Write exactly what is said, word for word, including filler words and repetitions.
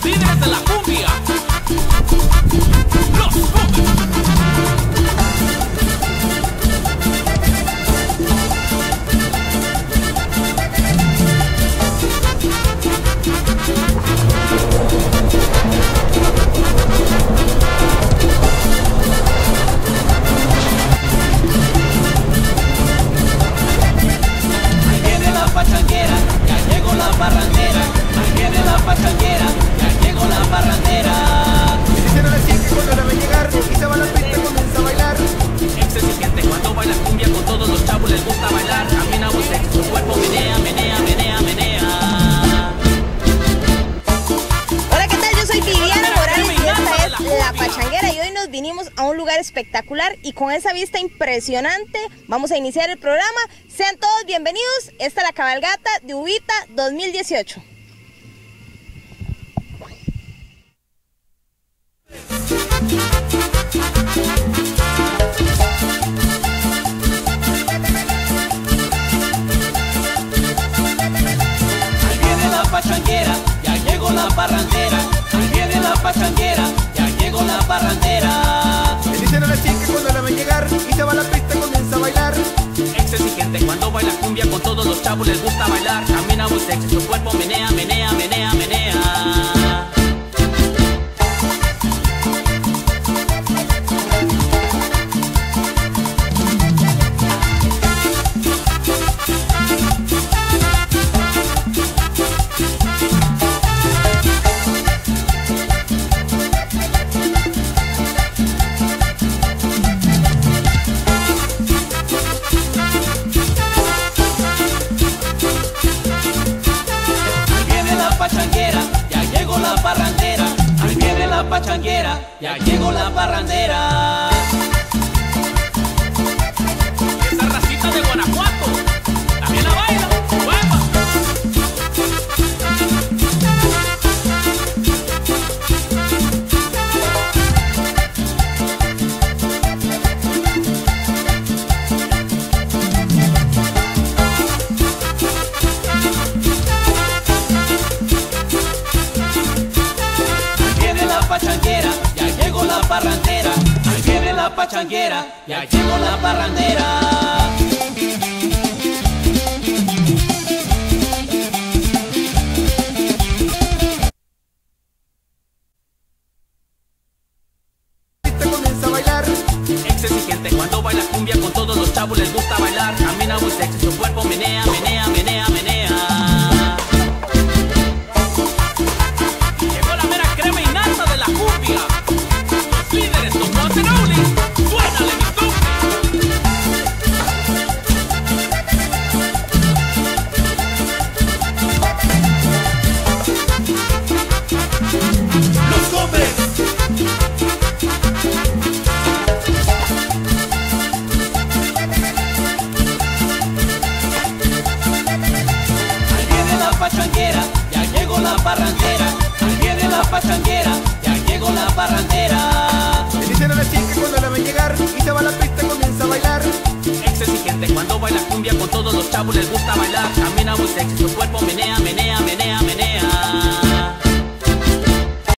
líderes de la cumbia, los Gómez. Ahí viene la pachanguera, ya llegó la parrandera. Ahí viene la pachanguera, ya llegó la parrandera. Me dijeron así que cuando la ve llegar y se va a la pista comienza a bailar. Exigente cuando baila cumbia, con todos los chavos les gusta bailar. Camina muy sexy, su cuerpo menea, menea, menea, menea. Hola, ¿qué tal? Yo soy Viviana Morales y esta es La Pachanguera y hoy nos vinimos a un lugar espectacular y con esa vista impresionante vamos a iniciar el programa. Sean todos bienvenidos, esta es la cabalgata de Uvita dos mil dieciocho. Ahí viene la pachanguera, ya llegó la parrandera. Ahí viene la pachanguera, ya llegó la parrandera. Me dijeron así que cuando la ve llegar y se va a la pista comienza a bailar. Exigente cuando baila cumbia, con todos los chavos les gusta bailar. Camina muy sexy, su cuerpo menea, menea, menea, menea. Ahí viene la pachanguera, ya llegó la parrandera. Ahí viene la pachanguera, ya llegó la parrandera. Esa racita de Guanajuato también la baila. ¡Huepa! Ahí viene la pachanguera, ya llegó la parrandera. Ahí viene la pachanguera, ya llegó la parrandera. Pista comienza a bailar. Exigente cuando baila cumbia, con todos los chavos les gusta bailar. Camina muy sexy, su cuerpo menea, menea, menea, menea. Y llegó la mera crema y nata de la cumbia, los líderes, los Montenoli. ¡Suénale, mi cumbia! Los Gómez. Ahí viene la pachanguera, ya llegó la parrandera. Ahí viene la pachanguera, ya llegó la parrandera. Me dijeron así que cuando la ve llegar y se va a la pista comienza a bailar. Exigente cuando baila cumbia, con todos los chavos les gusta bailar. Camina muy sexy, su cuerpo menea, menea,